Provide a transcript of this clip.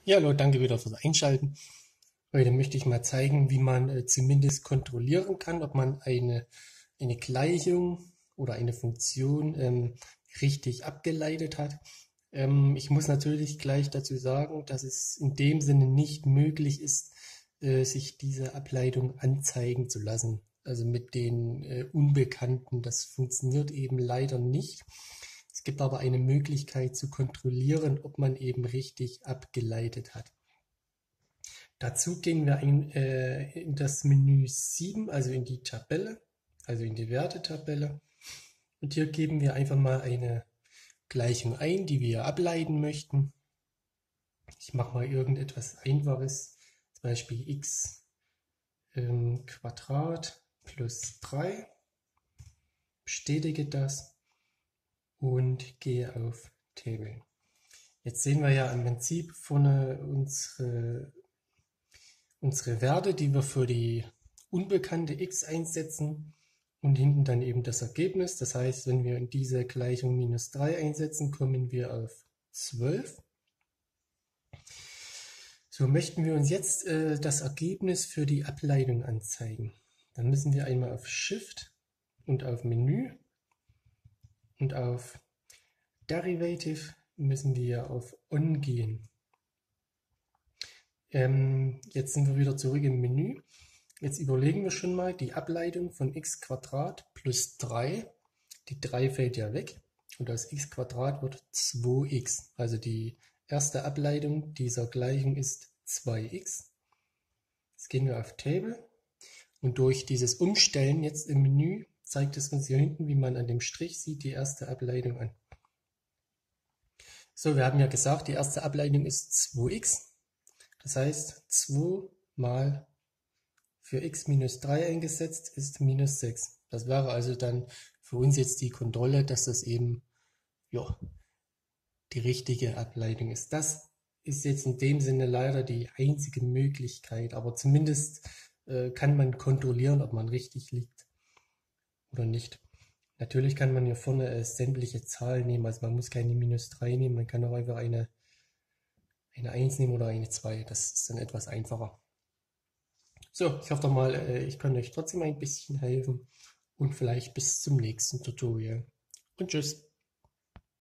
Ja, hallo, danke wieder fürs Einschalten. Heute möchte ich mal zeigen, wie man zumindest kontrollieren kann, ob man eine Gleichung oder eine Funktion richtig abgeleitet hat. Ich muss natürlich gleich dazu sagen, dass es in dem Sinne nicht möglich ist, sich diese Ableitung anzeigen zu lassen. Also mit den Unbekannten, das funktioniert eben leider nicht. Es gibt aber eine Möglichkeit zu kontrollieren, ob man eben richtig abgeleitet hat. Dazu gehen wir in das Menü 7, also in die Tabelle, also in die Wertetabelle. Und hier geben wir einfach mal eine Gleichung ein, die wir ableiten möchten. Ich mache mal irgendetwas Einfaches, zum Beispiel x Quadrat plus 3, bestätige das und gehe auf Table. Jetzt sehen wir ja im Prinzip vorne unsere Werte, die wir für die unbekannte x einsetzen und hinten dann eben das Ergebnis. Das heißt, wenn wir in diese Gleichung minus 3 einsetzen, kommen wir auf 12. So, möchten wir uns jetzt das Ergebnis für die Ableitung anzeigen. Dann müssen wir einmal auf Shift und auf Menü und auf Derivative müssen wir auf On gehen. Jetzt sind wir wieder zurück im Menü. Jetzt überlegen wir schon mal die Ableitung von x Quadrat plus 3. Die 3 fällt ja weg und aus x Quadrat wird 2x. Also die erste Ableitung dieser Gleichung ist 2x. Jetzt gehen wir auf Table und durch dieses Umstellen jetzt im Menü zeigt es uns hier hinten, wie man an dem Strich sieht, die erste Ableitung an. So, wir haben ja gesagt, die erste Ableitung ist 2x. Das heißt, 2 mal für x minus 3 eingesetzt ist minus 6. Das wäre also dann für uns jetzt die Kontrolle, dass das eben ja, die richtige Ableitung ist. Das ist jetzt in dem Sinne leider die einzige Möglichkeit, aber zumindest kann man kontrollieren, ob man richtig liegt oder nicht. Natürlich kann man hier vorne sämtliche Zahlen nehmen, also man muss keine minus 3 nehmen, man kann auch einfach eine 1 nehmen oder eine 2, das ist dann etwas einfacher. So, ich hoffe doch mal, ich kann euch trotzdem ein bisschen helfen und vielleicht bis zum nächsten Tutorial. Und tschüss.